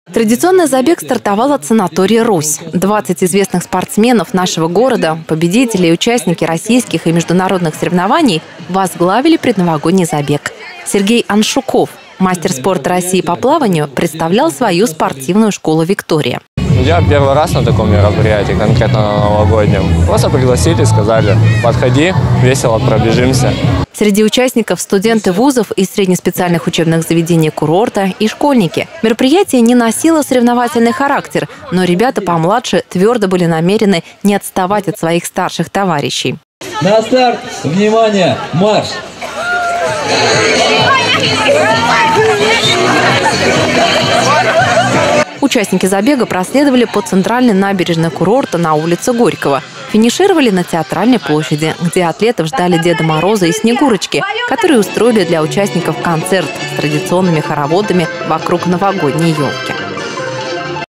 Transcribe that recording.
Традиционный забег стартовал от санатория «Русь». 20 известных спортсменов нашего города, победители и участники российских и международных соревнований возглавили предновогодний забег. Сергей Аншуков, мастер спорта России по плаванию, представлял свою спортивную школу «Виктория». Я первый раз на таком мероприятии, конкретно на новогоднем. Просто пригласили, сказали, подходи, весело пробежимся. Среди участников студенты вузов и среднеспециальных учебных заведений курорта и школьники. Мероприятие не носило соревновательный характер, но ребята помладше твердо были намерены не отставать от своих старших товарищей. На старт! Внимание! Марш! Участники забега проследовали по центральной набережной курорта на улице Горького. Финишировали на Театральной площади, где атлетов ждали Деда Мороза и Снегурочки, которые устроили для участников концерт с традиционными хороводами вокруг новогодней елки.